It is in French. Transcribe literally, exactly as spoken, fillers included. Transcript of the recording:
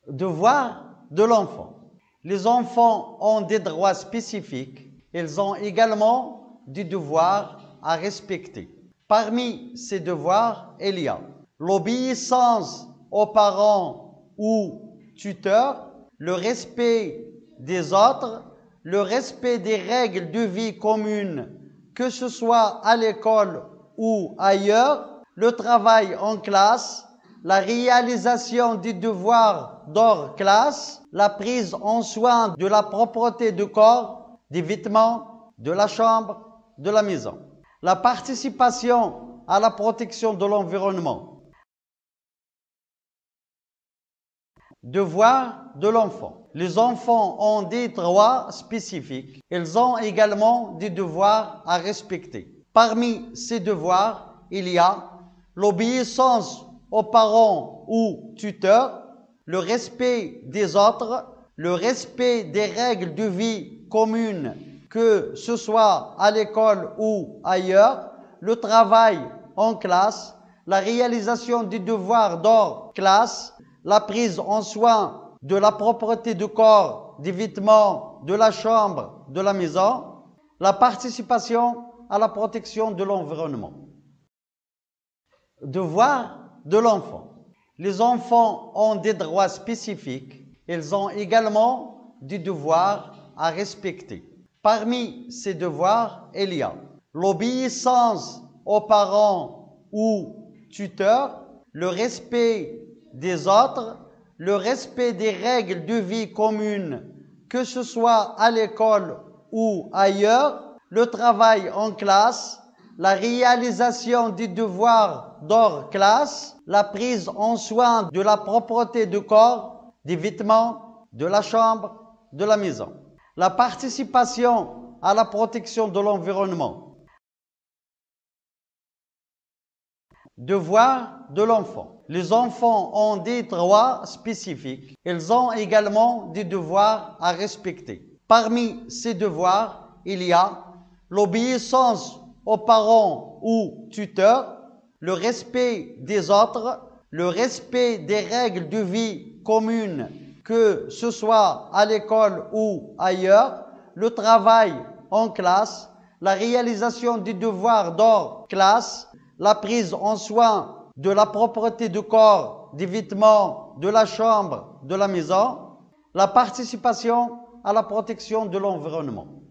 Devoir de l'enfant. Les enfants ont des droits spécifiques. Ils ont également des devoirs à respecter. Parmi ces devoirs, il y a l'obéissance aux parents ou tuteurs, le respect des autres, le respect des règles de vie communes, que ce soit à l'école ou ailleurs, le travail en classe, la réalisation des devoirs d'hors classe, la prise en soin de la propreté du corps, des vêtements, de la chambre, de la maison. La participation à la protection de l'environnement. Devoir de l'enfant. Les enfants ont des droits spécifiques. Ils ont également des devoirs à respecter. Parmi ces devoirs, il y a l'obéissance aux parents ou tuteurs, le respect des autres, le respect des règles de vie communes, que ce soit à l'école ou ailleurs, le travail en classe, la réalisation des devoirs d'hors classe, la prise en soin de la propreté du corps, des vêtements, de la chambre, de la maison, la participation à la protection de l'environnement. Devoir de l'enfant. Les enfants ont des droits spécifiques. Ils ont également des devoirs à respecter. Parmi ces devoirs, il y a l'obéissance aux parents ou tuteurs, le respect des autres, le respect des règles de vie communes, que ce soit à l'école ou ailleurs, le travail en classe, la réalisation des devoirs d'hors classe, la prise en soin de la propreté du corps, des vêtements, de la chambre, de la maison. La participation à la protection de l'environnement. Devoir de l'enfant. Les enfants ont des droits spécifiques. Ils ont également des devoirs à respecter. Parmi ces devoirs, il y a l'obéissance aux parents ou tuteurs, le respect des autres, le respect des règles de vie communes, que ce soit à l'école ou ailleurs, le travail en classe, la réalisation des devoirs d'hors classe, la prise en soin de la propreté du corps, des vêtements, de la chambre, de la maison, la participation à la protection de l'environnement.